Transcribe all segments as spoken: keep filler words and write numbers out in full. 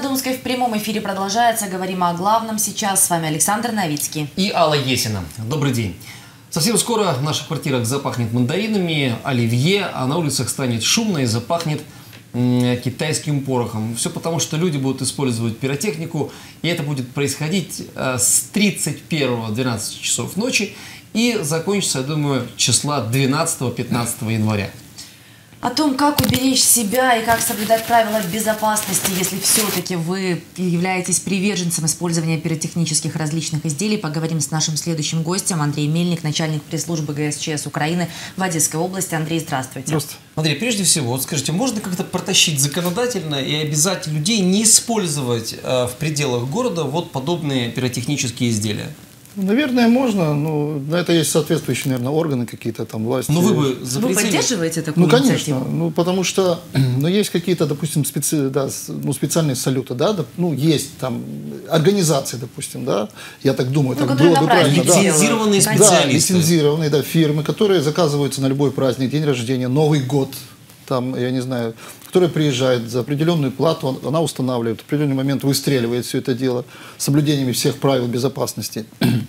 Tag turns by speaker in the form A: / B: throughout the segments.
A: Думской в прямом эфире продолжается. Говорим о главном сейчас. С вами Александр Новицкий.
B: И Алла Есина. Добрый день. Совсем скоро в наших квартирах запахнет мандаринами, оливье, а на улицах станет шумно и запахнет китайским порохом. Все потому, что люди будут использовать пиротехнику, и это будет происходить с тридцать первого двенадцати часов ночи и закончится, я думаю, числа двенадцатого-пятнадцатого января.
A: О том, как уберечь себя и как соблюдать правила безопасности, если все-таки вы являетесь приверженцем использования пиротехнических различных изделий, поговорим с нашим следующим гостем. Андрей Мельник, начальник пресс-службы ГСЧС Украины в Одесской области. Андрей, здравствуйте.
B: Здравствуйте. Андрей, прежде всего, вот скажите, можно как-то протащить законодательно и обязать людей не использовать э, в пределах города вот подобные пиротехнические изделия?
C: Наверное, можно, но на это есть соответствующие, наверное, органы какие-то там, власти.
B: Но вы бы запретили?
A: Вы поддерживаете такую
C: ну, конечно,
A: инициативу?
C: Ну, потому что, ну, есть какие-то, допустим, специ, да, ну, специальные салюты, да, ну, есть там организации, допустим, да, я так думаю, ну, так было бы правильно.
B: Лицензированные
C: да,
B: специалисты.
C: Да, лицензированные, да, фирмы, которые заказываются на любой праздник, день рождения, Новый год, там, я не знаю, которая приезжает за определенную плату, она устанавливает, в определенный момент выстреливает все это дело с соблюдениями всех правил безопасности.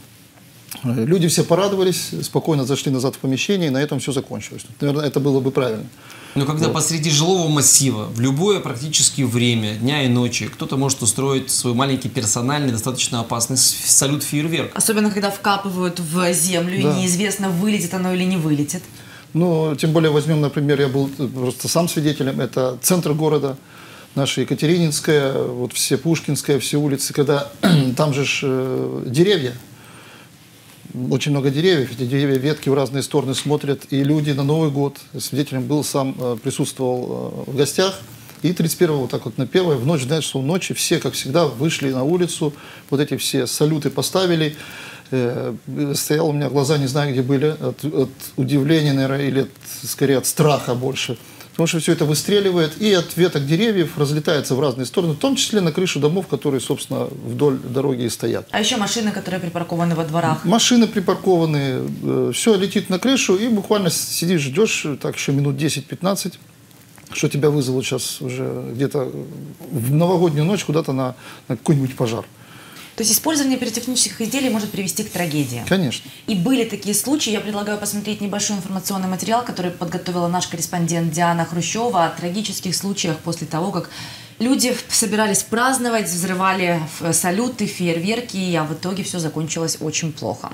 C: Люди все порадовались, спокойно зашли назад в помещение, и на этом все закончилось. Наверное, это было бы правильно.
B: Но когда
C: вот.
B: посреди жилого массива, в любое практически время, дня и ночи, кто-то может устроить свой маленький персональный, достаточно опасный салют-фейерверк.
A: Особенно, когда вкапывают в землю,
C: да.
A: и неизвестно, вылетит оно или не вылетит.
C: Ну, тем более возьмем, например, я был просто сам свидетелем, это центр города, наша Екатерининская, вот все Пушкинская, все улицы, когда там же ж, э, деревья, очень много деревьев, эти деревья, ветки в разные стороны смотрят, и люди на Новый год, свидетелем был, сам э, присутствовал э, в гостях, и тридцать первого, вот так вот на первое, в ночь, знаешь, что в ночи все, как всегда, вышли на улицу, вот эти все салюты поставили. Стоял у меня глаза, не знаю, где были, от, от удивления, наверное, или от, скорее от страха больше. Потому что все это выстреливает, и от веток деревьев разлетается в разные стороны, в том числе на крышу домов, которые, собственно, вдоль дороги и стоят.
A: А еще машины, которые припаркованы во дворах? Машины
C: припаркованы, все летит на крышу, и буквально сидишь, ждешь, так еще минут десять-пятнадцать, что тебя вызовут сейчас уже где-то в новогоднюю ночь куда-то на, на какой-нибудь пожар.
A: То есть использование пиротехнических изделий может привести к трагедии.
C: Конечно.
A: И были такие случаи. Я предлагаю посмотреть небольшой информационный материал, который подготовила наш корреспондент Диана Хрущева о трагических случаях после того, как люди собирались праздновать, взрывали салюты, фейерверки, а в итоге все закончилось очень плохо.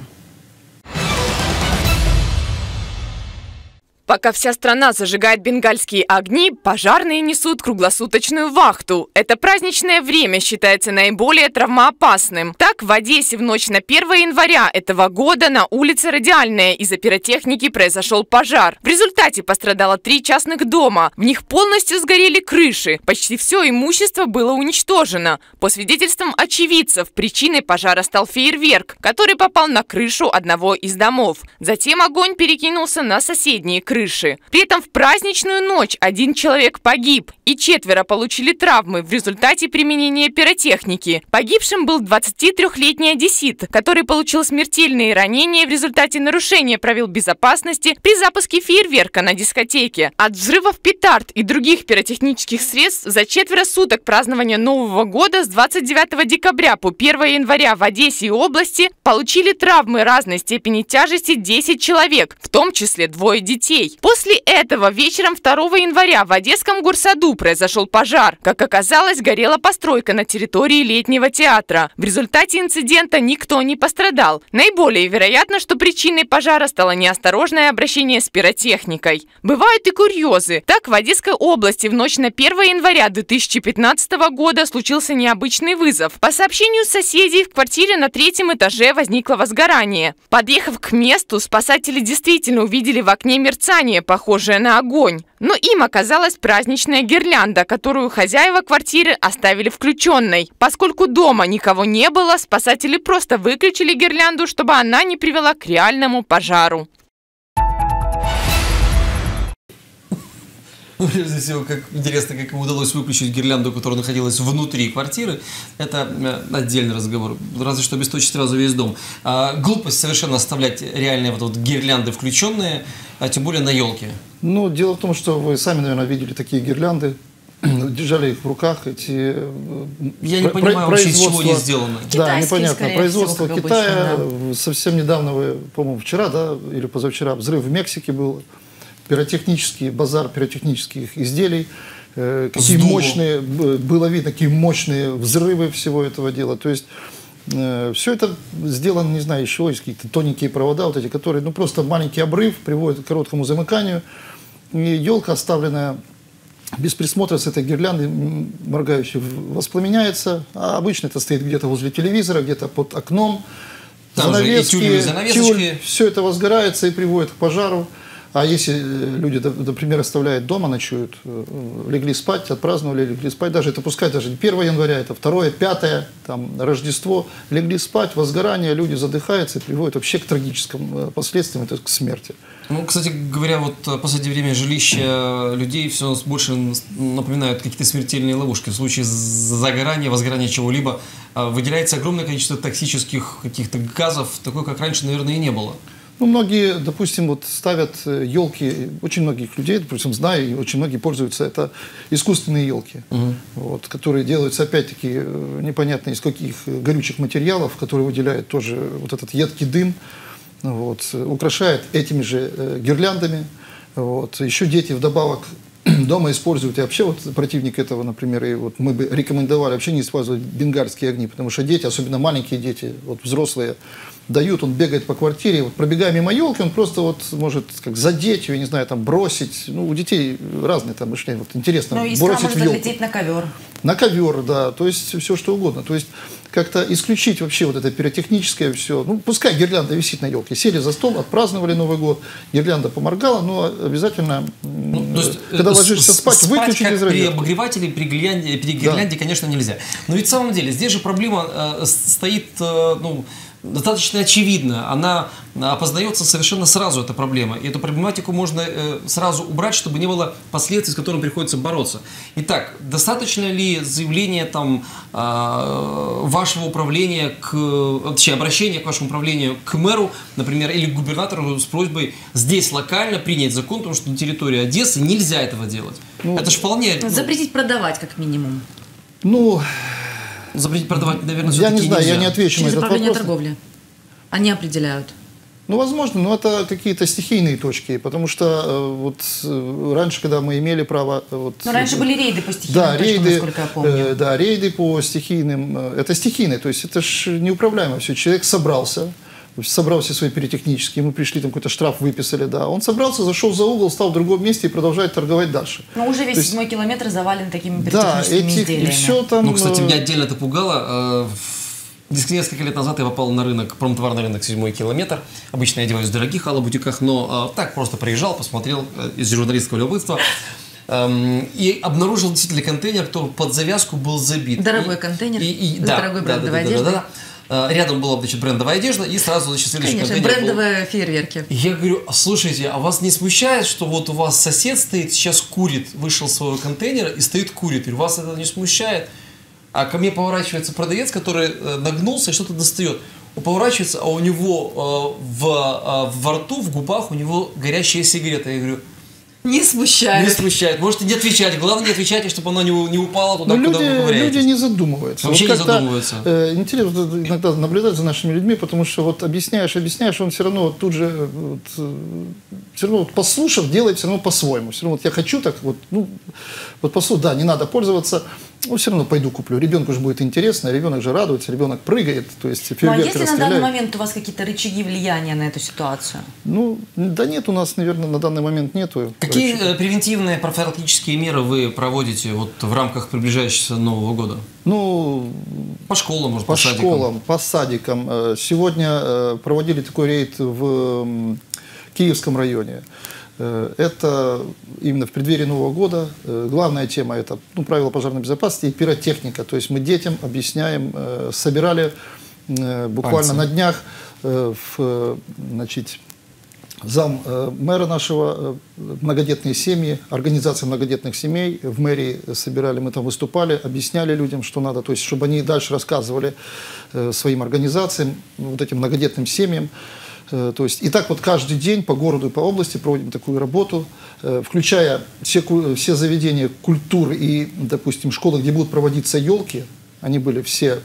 D: Пока вся страна зажигает бенгальские огни, пожарные несут круглосуточную вахту. Это праздничное время считается наиболее травмоопасным. Так, в Одессе в ночь на первое января этого года на улице Радиальная из-за пиротехники произошел пожар. В результате пострадало три частных дома. В них полностью сгорели крыши. Почти все имущество было уничтожено. По свидетельствам очевидцев, причиной пожара стал фейерверк, который попал на крышу одного из домов. Затем огонь перекинулся на соседние крыши. Крыши. При этом в праздничную ночь один человек погиб и четверо получили травмы в результате применения пиротехники. Погибшим был двадцатитрёхлетний одессит, который получил смертельные ранения в результате нарушения правил безопасности при запуске фейерверка на дискотеке. От взрывов петард и других пиротехнических средств за четверо суток празднования Нового года с двадцать девятого декабря по первое января в Одессе и области получили травмы разной степени тяжести десять человек, в том числе двое детей. После этого вечером второго января в Одесском горсаду произошел пожар. Как оказалось, горела постройка на территории летнего театра. В результате инцидента никто не пострадал. Наиболее вероятно, что причиной пожара стало неосторожное обращение с пиротехникой. Бывают и курьезы. Так, в Одесской области в ночь на первое января две тысячи пятнадцатого года случился необычный вызов. По сообщению соседей, в квартире на третьем этаже возникло возгорание. Подъехав к месту, спасатели действительно увидели в окне мерцание, похожее на огонь. Но им оказалась праздничная гирлянда, которую хозяева квартиры оставили включенной. Поскольку дома никого не было, спасатели просто выключили гирлянду, чтобы она не привела к реальному пожару.
B: Ну, прежде всего, как интересно, как им удалось выключить гирлянду, которая находилась внутри квартиры. Это отдельный разговор. Разве что обесточить сразу весь дом. А, глупость совершенно оставлять реальные вот, вот гирлянды включенные, а тем более на елке.
C: Ну, дело в том, что вы сами, наверное, видели такие гирлянды. держали их в руках, эти
B: Я не понимаю вообще, из чего они сделаны.
C: Да, непонятно. Производство
A: всего,
C: Китая.
A: обычно, да.
C: Совсем недавно, вы, по-моему, вчера, да, или позавчера, взрыв в Мексике был. Пиротехнический базар пиротехнических изделий. Какие
B: Сдуло.
C: мощные, было видно, какие мощные взрывы всего этого дела. То есть э, все это сделано, не знаю, еще есть какие-то тоненькие провода, вот эти, которые, ну, просто маленький обрыв приводит к короткому замыканию. И елка, оставленная без присмотра с этой гирляндой, моргающей, воспламеняется. А обычно это стоит где-то возле телевизора, где-то под окном.
B: Там
C: занавески,
B: же и занавесочки.
C: тюль, все это возгорается и приводит к пожару. А если люди, например, оставляют дома, ночуют, легли спать, отпраздновали, легли спать, даже это пускай даже не первое января, это второе, пятое, там, Рождество, легли спать, возгорание, люди задыхаются и приводят вообще к трагическим последствиям, это к смерти.
B: Ну, кстати говоря, вот в последнее время жилища людей все больше напоминают какие-то смертельные ловушки. В случае загорания, возгорания чего-либо выделяется огромное количество токсических каких-то газов, такое, как раньше, наверное, и не было.
C: Ну, многие, допустим, вот ставят елки, очень многих людей, допустим, знаю, и очень многие пользуются, это искусственные елки, угу. вот, которые делаются, опять-таки, непонятно из каких горючих материалов, которые выделяют тоже вот этот едкий дым, вот, украшают этими же э, гирляндами. Вот. Еще дети вдобавок дома используют, и вообще вот противник этого, например, и вот мы бы рекомендовали вообще не использовать бенгальские огни, потому что дети, особенно маленькие дети, вот взрослые, дают, он бегает по квартире, вот пробегая мимо елки, он просто вот может как задеть ее, не знаю, там бросить. Ну, у детей разные там мышления. Вот интересно,
A: ну, искра
C: бросить
A: может
C: в елку.
A: отлететь на ковер.
C: На ковер, да, то есть все что угодно. То есть как-то исключить вообще вот это пиротехническое все. Ну, пускай гирлянда висит на елке. Сели за стол, отпраздновали Новый год, гирлянда поморгала, но обязательно,
B: ну, то есть,
C: когда ложишься спать,
B: спать
C: выключить из
B: розетки. При обогревателе, при гирлянде, при гирлянде да. конечно, нельзя. Но ведь в самом деле здесь же проблема э, стоит, э, ну, достаточно очевидно, она опознается совершенно сразу, эта проблема. И эту проблематику можно э, сразу убрать, чтобы не было последствий, с которыми приходится бороться. Итак, достаточно ли заявления там, э, вашего управления, к, точнее, обращения к вашему управлению к мэру, например, или к губернатору с просьбой здесь локально принять закон, потому что на территории Одессы нельзя этого делать. Ну, это же вполне...
A: Запретить продавать, как минимум.
C: Ну...
B: Запретить продавать, наверное,
C: я не знаю,
B: нельзя.
C: я не отвечу
A: Через
C: на этот
A: управление
C: вопрос.
A: торговли. Они определяют.
C: Ну, возможно, но это какие-то стихийные точки, потому что э, вот э, раньше, когда мы имели право... Э, вот,
A: но раньше э, были рейды по стихийным
C: да,
A: точкам,
C: рейды,
A: насколько я помню.
C: Э, да, рейды по стихийным. Э, это стихийные, то есть это же неуправляемо все. Человек собрался, собрал все свои пиротехнические, мы пришли, там какой-то штраф выписали, да. Он собрался, зашел за угол, стал в другом месте и продолжает торговать дальше.
A: Но уже весь
C: есть,
A: седьмой километр завален такими пиротехническими
C: да, этих,
A: изделиями.
C: И все там,
B: ну, кстати, меня отдельно это пугало. Несколько лет назад я попал на рынок, промтоварный рынок «Седьмой километр». Обычно я одеваюсь в дорогих алло-бутиках, но э, так просто проезжал, посмотрел э, из журналистского любопытства. Эм, и обнаружил действительно контейнер, который под завязку был забит.
A: Дорогой
B: и,
A: контейнер
B: и, и,
A: с
B: да,
A: дорогой брендовой
B: да, да,
A: одеждой.
B: Да, да, да. Рядом была, значит, брендовая одежда, и сразу, значит, следующий
A: Конечно,
B: контейнер
A: брендовые
B: был...
A: фейерверки.
B: И я говорю, слушайте, а вас не смущает, что вот у вас сосед стоит, сейчас курит, вышел с своего контейнера и стоит курит, и вас это не смущает? А ко мне поворачивается продавец, который э, нагнулся и что-то достает. Он поворачивается, а у него э, в, э, во рту, в губах у него горящая сигарета. Я говорю,
A: не смущает.
B: Не смущает. Можете не отвечать. Главное, не отвечайте, чтобы она не, не упала туда,
C: но
B: куда
C: люди,
B: вы ковыряетесь.
C: люди не задумываются.
B: Вообще
C: вот
B: не задумываются.
C: Э, интересно иногда наблюдать за нашими людьми, потому что вот объясняешь, объясняешь, он все равно вот тут же, вот, все равно вот послушав, делает все равно по-своему. Все равно вот я хочу так, вот, ну, вот послушав, да, не надо пользоваться, но все равно пойду куплю. Ребенку же будет интересно, ребенок же радуется, ребенок прыгает, то есть
A: ну, а
C: фейерверки
A: есть ли на данный
C: расстреляют.
A: момент у вас какие-то рычаги влияния на эту ситуацию?
C: Ну, да нет, у нас, наверное, на данный момент нету.
B: Какие
C: рычагов.
B: э, превентивные профилактические меры вы проводите вот в рамках приближающегося Нового года?
C: Ну,
B: по школам, может, по,
C: по
B: садикам?
C: школам, по садикам. Сегодня проводили такой рейд в Киевском районе. Это именно в преддверии Нового года. Главная тема – это ну, правила пожарной безопасности и пиротехника. То есть мы детям объясняем, собирали буквально Пальцы. на днях в, значит, зам мэра нашего многодетные семьи, организация многодетных семей в мэрии собирали, мы там выступали, объясняли людям, что надо, то есть чтобы они дальше рассказывали своим организациям, вот этим многодетным семьям, То есть, и так вот каждый день по городу и по области проводим такую работу, включая все, все заведения культуры и, допустим, школы, где будут проводиться елки. Они были все,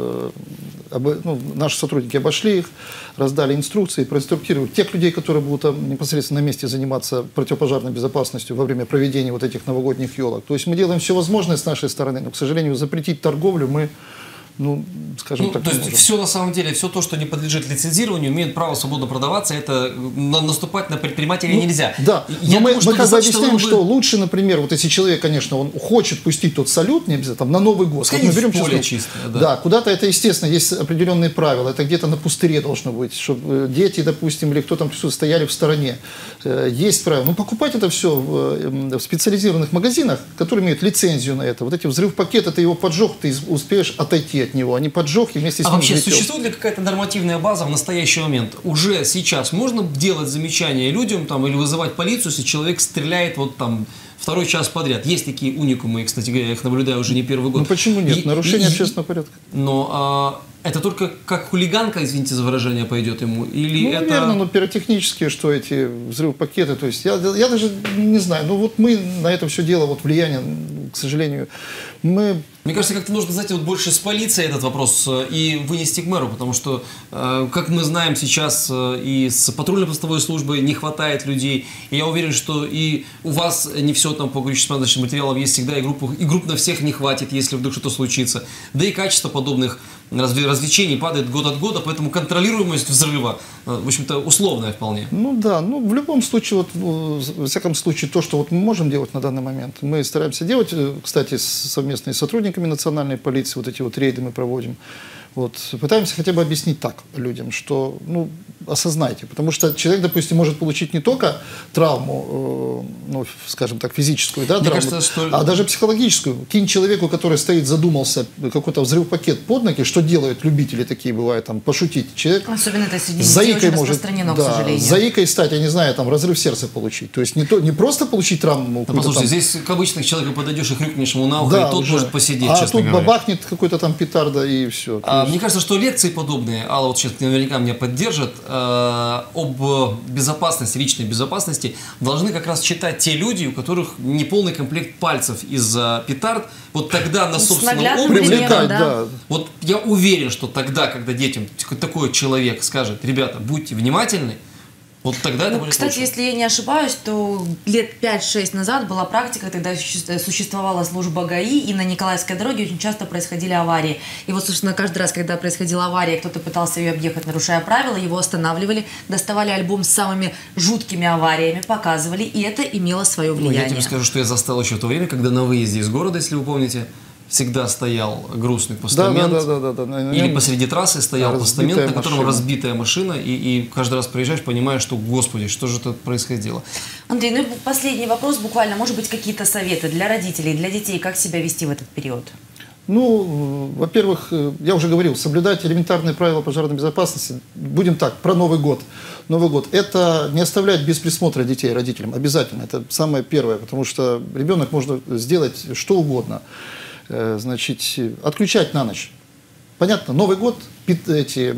C: ну, наши сотрудники обошли их, раздали инструкции, проинструктировали тех людей, которые будут там непосредственно на месте заниматься противопожарной безопасностью во время проведения вот этих новогодних елок. То есть мы делаем все возможное с нашей стороны, но, к сожалению, запретить торговлю мы, ну, скажем
B: ну,
C: так,
B: то
C: не
B: есть
C: можем.
B: все на самом деле, все то, что не подлежит лицензированию, имеет право свободно продаваться, это на, наступать на предпринимателя
C: ну,
B: нельзя.
C: Да,
B: Я
C: но
B: думаю,
C: мы,
B: что
C: мы как бы объясняем,
B: бы...
C: что лучше, например, вот если человек, конечно, он хочет пустить тот салют, не обязательно, там, на Новый год.
B: Пускай
C: Вот мы берем
B: поле
C: честно,
B: чистое, да.
C: Да, куда-то это, естественно, есть определенные правила, это где-то на пустыре должно быть, чтобы дети, допустим, или кто там присутствует, стояли в стороне. Есть правила. Но покупать это все в, в специализированных магазинах, которые имеют лицензию на это. Вот эти взрыв-пакеты, ты его поджег, ты успеешь отойти от него, а не поджег и вместе с
B: А
C: ним
B: вообще
C: взлетел.
B: существует ли какая-то нормативная база в настоящий момент? Уже сейчас можно делать замечания людям там, или вызывать полицию, если человек стреляет вот там второй час подряд? Есть такие уникумы, и, кстати говоря, я их наблюдаю уже не первый год.
C: Ну почему нет?
B: И,
C: Нарушение
B: и,
C: общественного порядка.
B: Но а, это только как хулиганка, извините за выражение, пойдет ему? Или
C: Ну,
B: это...
C: наверное, но пиротехнические, что эти взрывы-пакеты, то есть я, я даже не знаю, ну вот мы на это все дело, вот влияние, к сожалению, мы...
B: Мне кажется, как-то нужно, знаете, вот больше с полицией этот вопрос и вынести к мэру, потому что, э, как мы знаем сейчас, э, и с патрульно-постовой службой не хватает людей, и я уверен, что и у вас не все там по количеству материалов есть всегда, и, группу, и групп на всех не хватит, если вдруг что-то случится. Да и качество подобных развлечений падает год от года, поэтому контролируемость взрыва, э, в общем-то, условная вполне.
C: Ну да, ну в любом случае, вот, во всяком случае, то, что вот мы можем делать на данный момент, мы стараемся делать, кстати, совместно с сотрудниками национальной полиции, вот эти вот рейды мы проводим. Вот, пытаемся хотя бы объяснить так людям, что, ну, осознайте, потому что человек, допустим, может получить не только травму, э, ну, скажем так, физическую, да,
B: Мне
C: травму,
B: кажется, что...
C: а даже психологическую. Кинь человеку, который стоит, задумался, какой-то взрыв-пакет под ноги, что делают любители такие, бывают, там, пошутить. Человек
A: особенно это среди
C: с
A: детей очень
C: может,
A: распространено,
C: да,
A: к сожалению.
C: с заикой стать, я не знаю, там, разрыв сердца получить. То есть не, то, не просто получить травму.
B: Да, послушайте,
C: там...
B: здесь к обычных человеку подойдешь и хрюкнешь ему на ухо,
C: да,
B: и тот
C: уже.
B: может посидеть,
C: а
B: честно
C: тут
B: говоря.
C: бабахнет какой-то там петарда и все.
B: А,
C: есть...
B: Мне кажется, что лекции подобные, Алла вот сейчас наверняка меня поддержит, э, об безопасности, личной безопасности, должны как раз читать те люди, у которых неполный комплект пальцев из-за петард. Вот тогда на собственном опыте...
C: Привлекать,
A: да.
C: да.
B: Вот я уверен, что тогда, когда детям такой человек скажет: ребята, будьте внимательны, вот тогда это
A: Ну,
B: будет
A: кстати,
B: лучше.
A: если я не ошибаюсь, то лет пять-шесть назад была практика, когда существовала служба ГАИ, и на Николаевской дороге очень часто происходили аварии. И вот, собственно, каждый раз, когда происходила авария, кто-то пытался ее объехать, нарушая правила, его останавливали, доставали альбом с самыми жуткими авариями, показывали, и это имело свое
B: Ну,
A: влияние.
B: я тебе скажу, что я застал еще в то время, когда на выезде из города, если вы помните, всегда стоял грустный постамент,
C: Да, да, да, да, да.
B: или посреди трассы стоял
C: разбитая
B: постамент, на котором
C: машина.
B: разбитая машина, и, и каждый раз приезжаешь, понимаешь, что, господи, что же это происходило.
A: Андрей, ну и последний вопрос, буквально, может быть, какие-то советы для родителей, для детей, как себя вести в этот период?
C: Ну, во-первых, я уже говорил, соблюдать элементарные правила пожарной безопасности. Будем так, про Новый год. Новый год – это не оставлять без присмотра детей родителям, обязательно. Это самое первое, потому что ребенок может сделать что угодно. Значит, отключать на ночь. Понятно, Новый год, эти,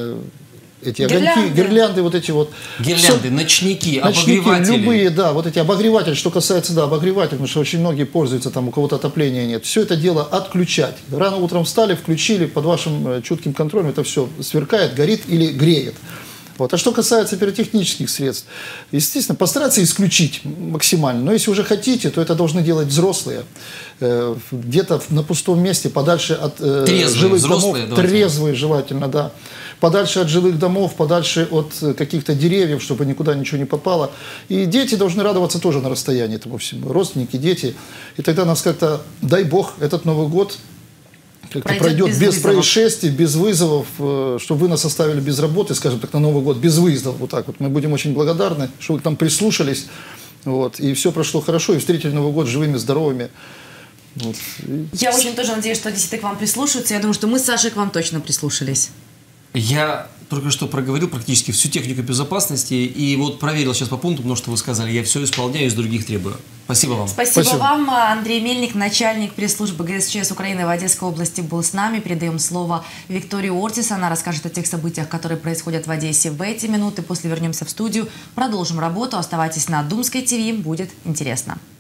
C: эти
A: Гирлянды.
C: огоньки, гирлянды, вот эти вот.
B: Гирлянды,
C: Все,
B: ночники,
C: ночники,
B: обогреватели.
C: любые, да, вот эти обогреватели, что касается, да, обогревателей, потому что очень многие пользуются, там у кого-то отопления нет. Все это дело отключать. Рано утром встали, включили, под вашим чутким контролем это все сверкает, горит или греет. Вот. А что касается пиротехнических средств, естественно, постараться исключить максимально. Но если уже хотите, то это должны делать взрослые. Э, где-то на пустом месте, подальше от э,
B: Трезвые,
C: жилых
B: взрослые,
C: домов.
B: давайте.
C: Трезвые желательно, да. Подальше от жилых домов, подальше от каких-то деревьев, чтобы никуда ничего не попало. И дети должны радоваться тоже на расстоянии этому всему. Родственники, дети. И тогда нас как-то, дай бог, этот Новый год как-то
A: Пройдет
C: пройдет
A: без
C: без,
A: вызовов.
C: происшествий, без вызовов, э, чтобы вы нас оставили без работы, скажем так, на Новый год, без выездов. Вот так вот. Мы будем очень благодарны, что вы к нам прислушались. Вот, и все прошло хорошо, и встретили Новый год живыми, здоровыми. Вот. И...
A: Я очень тоже надеюсь, что действительно к вам прислушаются. Я думаю, что мы с Сашей к вам точно прислушались.
B: Я только что проговорил практически всю технику безопасности и вот проверил сейчас по пунктам, потому что вы сказали, я все исполняю, из других требую. Спасибо вам.
A: Спасибо,
C: Спасибо
A: вам. Андрей Мельник, начальник пресс-службы ГСЧС Украины в Одесской области, был с нами. Передаем слово Виктории Ортис. Она расскажет о тех событиях, которые происходят в Одессе в эти минуты. После вернемся в студию, продолжим работу. Оставайтесь на Думской ТВ, будет интересно.